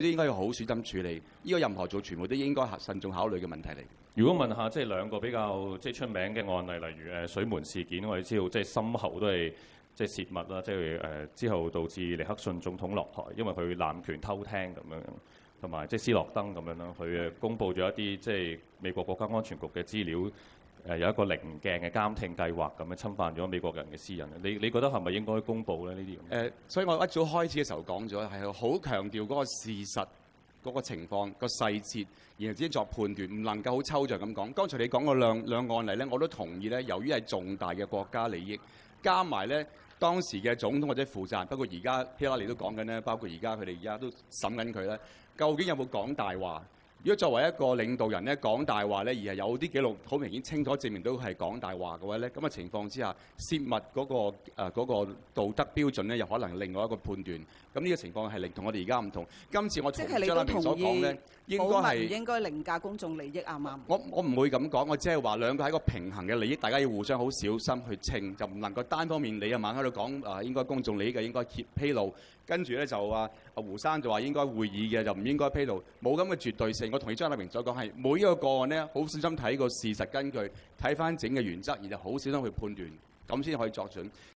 都應該要好小心處理。呢個任何做傳媒都應該慎重考慮嘅問題嚟。 如果問下即係兩個比較即係出名嘅案例，例如水門事件，我哋知道即係深喉都係即係泄密啦，即係之後導致尼克遜總統落台，因為佢濫權偷聽咁樣，同埋即係斯諾登咁樣啦，佢公佈咗一啲即係美國國家安全局嘅資料。有一個稜鏡嘅監聽計劃咁樣侵犯咗美國人嘅私隱，你覺得係咪應該公佈咧？呢啲所以我一早開始嘅時候講咗，係好強調嗰個事實、嗰個情況、個細節，然後先作判斷，唔能夠好抽象咁講。剛才你講個兩案例咧，我都同意咧。由於係重大嘅國家利益，加埋咧當時嘅總統或者負責人，包括而家希拉里都講緊咧，包括而家佢哋而家都審緊佢咧，究竟有冇講大話？如果作為一個領導人咧講大話咧，而係有啲記錄好明顯清楚證明到係講大話嘅話咧，咁嘅情況之下，泄密嗰個道德標準咧，又可能另外一個判斷。咁呢個情況係同我哋而家唔同。今次我同張立明所講咧，應該係應該凌駕公眾利益，啱唔啱？ 我唔會咁講，我只係話兩個係一個平衡嘅利益，大家要互相好小心去稱，就唔能夠單方面你又猛喺度講應該公眾利益嘅應該披露，跟住咧就話胡生就話應該會議嘅就唔應該披露，冇咁嘅絕對性。我同意張立明所講係每一個個案咧，好小心睇個事實根據，睇翻整嘅原則，然後好小心去判斷，咁先可以作準。